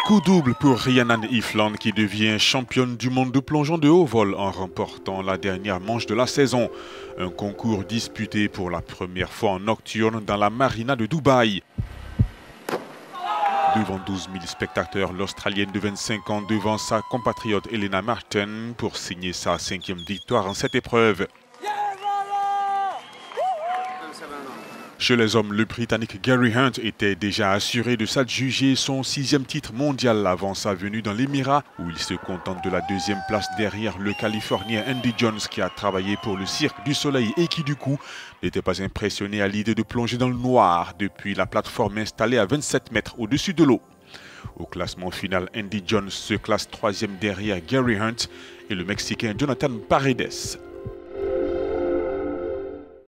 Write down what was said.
Coup double pour Rhiannon Ifland qui devient championne du monde de plongeon de haut vol en remportant la dernière manche de la saison. Un concours disputé pour la première fois en nocturne dans la marina de Dubaï. Devant 12 000 spectateurs, l'Australienne de 25 ans devant sa compatriote Elena Martin pour signer sa 5e victoire en cette épreuve. Chez les hommes, le Britannique Gary Hunt était déjà assuré de s'adjuger son 6e titre mondial avant sa venue dans l'Émirat, où il se contente de la 2e place derrière le Californien Andy Jones qui a travaillé pour le Cirque du Soleil et qui du coup n'était pas impressionné à l'idée de plonger dans le noir depuis la plateforme installée à 27 mètres au-dessus de l'eau. Au classement final, Andy Jones se classe 3e derrière Gary Hunt et le Mexicain Jonathan Paredes.